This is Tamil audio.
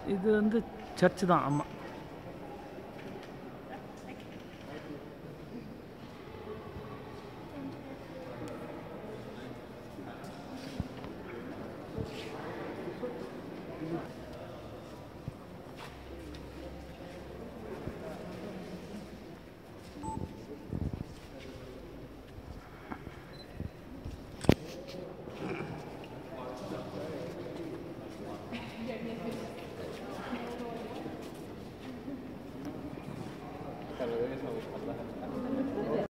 இது வந்து சர்ச்சு தான். ஆமாம். Pero debes saber hablar.